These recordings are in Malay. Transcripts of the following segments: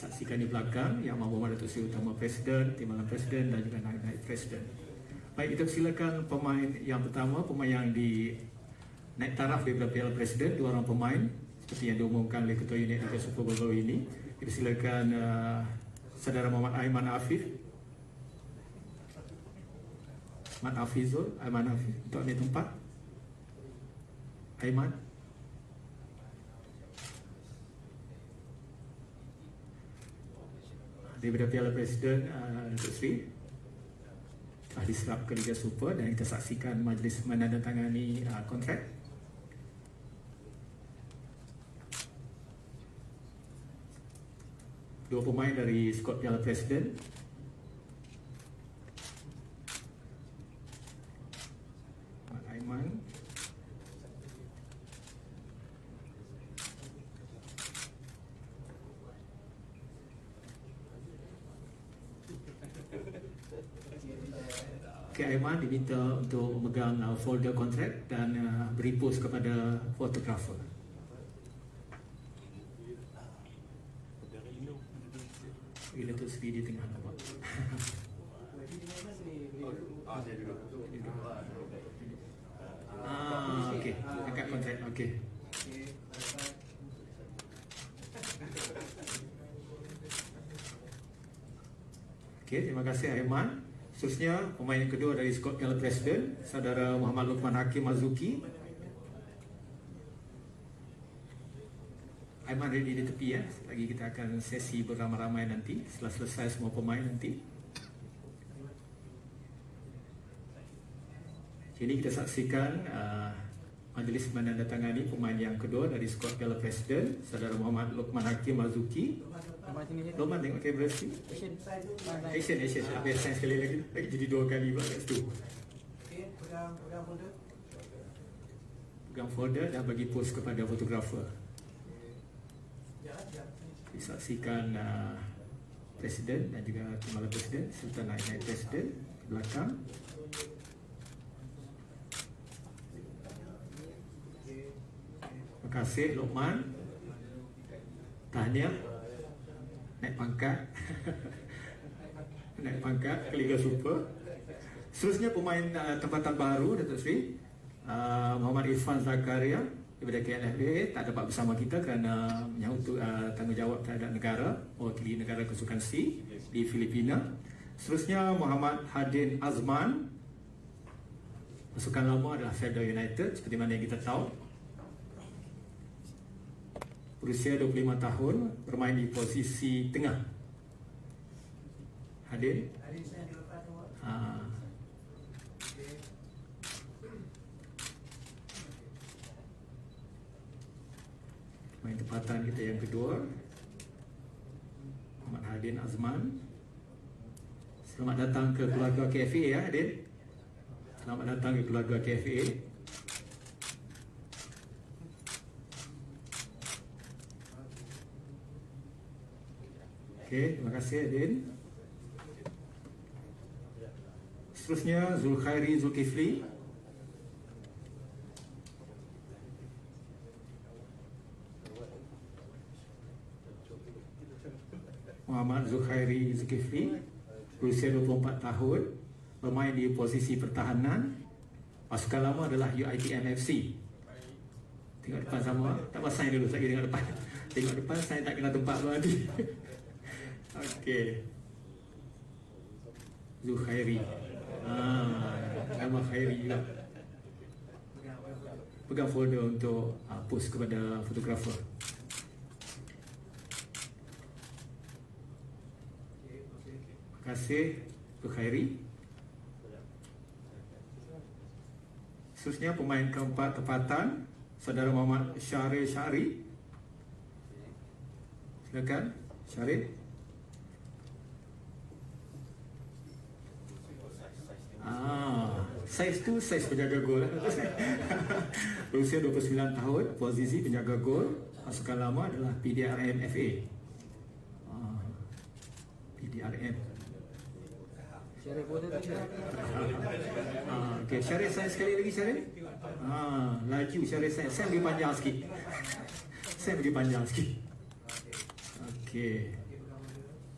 saksikan di belakang Yang Amat Datuk Seri Utama Presiden, Timbalan Presiden dan juga Naib Presiden. Baik, kita silakan pemain yang pertama, pemain yang di naik taraf daripada Piala Presiden, 2 orang pemain seperti yang diumumkan oleh Ketua Unit Liga Super baru ini. Kita silakan Saudara Muhammad Aiman Afif, Aiman Afizul, Aiman Afif untuk ambil tempat. Aiman. Daripada Piala Presiden, Datuk Seri telah diserap ke Liga Super dan kita saksikan majlis menandatangani kontrak. Dua pemain dari skuad Piala Presiden. Aiman. Aiman diminta untuk memegang folder kontrak dan beri pos kepada fotografer. Bila tu Sri di tengah nampak. Okey, angkat kontrak. Okey. Okey, terima kasih Aiman. Seterusnya, pemain yang kedua dari skuad Piala Presiden, Saudara Muhammad Luqman Hakim Marzuki. Aiman ready di tepi ya. Lagi kita akan sesi beramai-ramai nanti setelah selesai semua pemain nanti. Jadi kita saksikan majlis menandatangani pemain yang kedua dari skuad Piala Presiden, Saudara Muhammad Luqman Hakim Marzuki. Luqman tengok kamera sikit. Action. Habis sign sekali lagi jadi 2 kali pula kat situ. Okey, pegang folder dan bagi pos kepada fotografer. Disaksikan Presiden dan juga Timbalan Presiden serta Naib Presiden di belakang. Terima kasih Luqman. Tahniah naik pangkat. Naik pangkat ke Liga Super. Seterusnya pemain tempatan baru Datuk Seri Muhammad Irfan Zakaria daripada KNFA tak dapat bersama kita kerana menyangkut tanggungjawab terhadap negara, mewakili negara kesukan C di Filipina. Seterusnya Muhammad Hadin Azman, pasukan lama adalah Feather United seperti mana yang kita tahu. Berusia 25 tahun, bermain di posisi tengah. Hadin saya dilepas tu. Main tempatan kita yang kedua, Muhammad Hadin Azman. Selamat datang ke keluarga KFA ya Hadin. Selamat datang ke keluarga KFA. Okey, terima kasih Hadin. Seterusnya Zulkhairi Zulkifli. Muhammad Zulkhairi Zulkifli, berusia 24 tahun, bermain di posisi pertahanan. Pasukan lama adalah UiTM FC. Tengok depan sama, tak pasal dulu lagi tengok depan. Tengok depan saya tak kena tempat lagi. Okey. Zulkhairi. Nama Khairi juga. Pegang folder untuk post kepada fotografer. Terima kasih Zulkhairi. Seterusnya pemain keempat tempatan, Saudara Muhammad Syaril Syari. Silakan Syaril. Saiz tu saiz penjaga gol. Berusia 29 tahun, posisi penjaga gol. Pasukan lama adalah PDRM FA. PDRM. Syarif boleh tak? Okey, Syarif sign sekali lagi Syarif. Laju Syarif sign. Sign lagi panjang sikit. Sign lagi panjang sikit. Okey.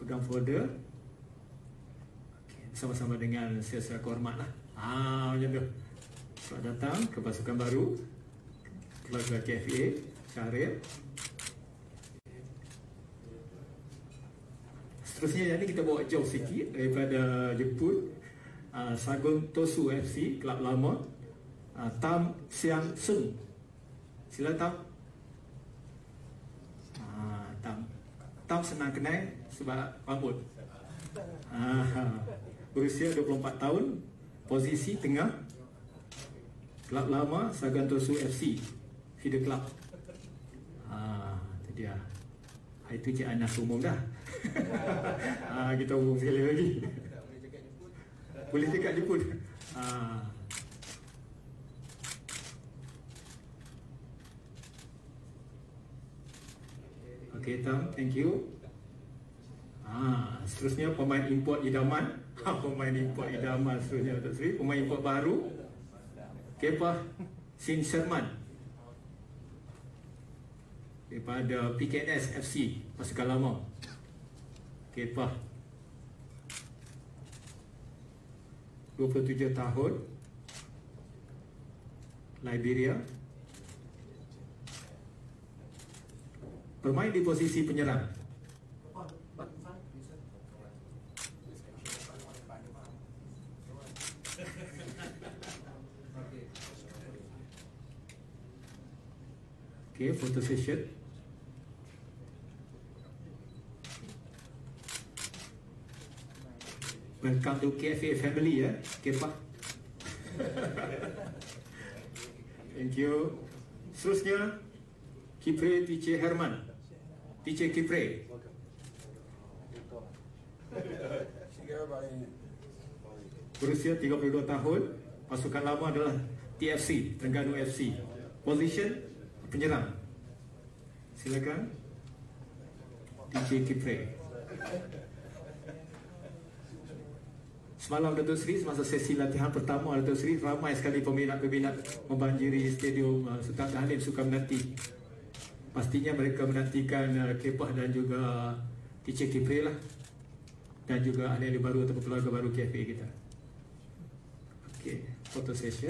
pegang folder. Sama-sama dengan sel-sel kehormat lah. Macam tu. Selamat datang ke pasukan baru, keluarga KFA Syahrir. Seterusnya jadi kita bawa jauh sikit daripada Jepun. Sagun Tosu FC, kelab lama. Tam Siang Sung. Sila Tam. Tam senang kenal sebab rambut. Berusia 24 tahun, posisi tengah, kelab lama Sagun Tosu FC, feeder club. Itu dia. Itu Cik Anas umum dah. Kita umum sekali lagi. Boleh cakap Jepun. Okay, Tam, thank you. Seterusnya pemain import idaman. Pemain import idaman seterusnya, Datuk Seri. Pemain import baru, Kepah Sin Sherman daripada PKNS FC, pasukan lama. Kepah 27 tahun, Liberia. Bermain di posisi penyerang. Okay, photo session. Welcome to KFA family, ya, Kepah. Thank you. Seterusnya, Kipre Tice Herman. Tice Kipre. Berusia 32 tahun, pasukan lama adalah TFC, Terengganu FC. Position penyerang. Silakan DJ Kipre. Semalam Datuk Seri, semasa sesi latihan pertama Datuk Seri, ramai sekali peminat-peminat membanjiri stadium Sultan Shah Alim Sukarmanati. Pastinya mereka menantikan Kepah dan juga DJ Kipre lah, dan juga ahli-ahli baru atau keluarga baru KFA kita. Okey, photo session.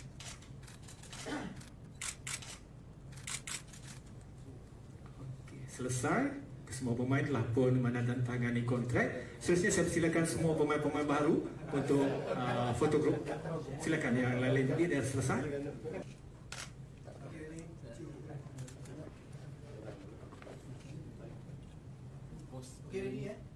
Selesai, semua pemain telah pun menandatangani kontrak. Seterusnya saya persilakan semua pemain-pemain baru untuk foto grup. Silakan, yang lain-lain tadi dah selesai. Okay, ready,